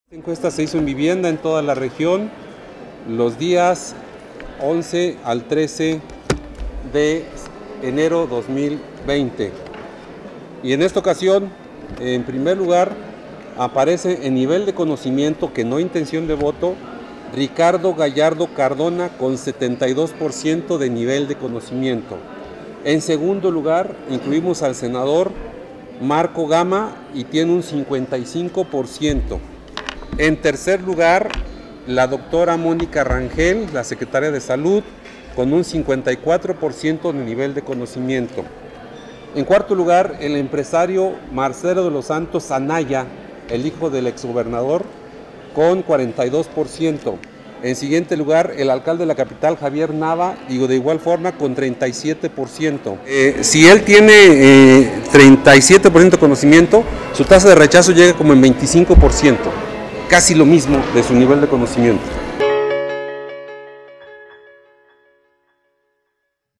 Esta encuesta se hizo en vivienda en toda la región los días 11 al 13 de enero 2020. Y en esta ocasión, en primer lugar, aparece en nivel de conocimiento, que no intención de voto, Ricardo Gallardo Cardona con 72% de nivel de conocimiento. En segundo lugar, incluimos al senador Marco Gama y tiene un 55%. En tercer lugar, la doctora Mónica Rangel, la secretaria de Salud, con un 54% de nivel de conocimiento. En cuarto lugar, el empresario Marcelo de los Santos Anaya, el hijo del exgobernador, con 42%. En siguiente lugar, el alcalde de la capital, Javier Nava, y de igual forma con 37%. Si él tiene 37% de conocimiento, su tasa de rechazo llega como en 25%. Casi lo mismo de su nivel de conocimiento.